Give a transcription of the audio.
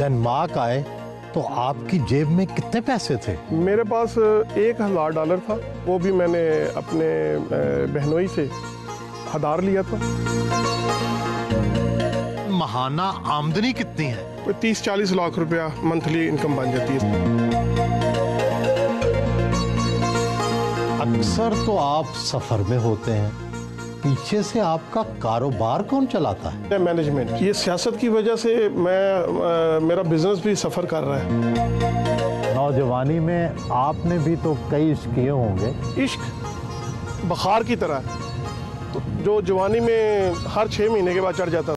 Denmark आए तो आपकी जेब में कितने पैसे थे? मेरे पास $1000 था, वो भी मैंने अपने बहनोई से उधार लिया था। माहाना आमदनी कितनी है? 30-40 लाख रुपया मंथली इनकम बन जाती है। अक्सर तो आप सफर में होते हैं, पीछे से आपका कारोबार कौन चलाता है? मैनेजमेंट। ये सियासत की वजह से मेरा बिजनेस भी सफर कर रहा है। नौजवानी में आपने भी तो कई इश्क किए होंगे। इश्क बुखार की तरह, तो जो जवानी में हर 6 महीने के बाद चढ़ जाता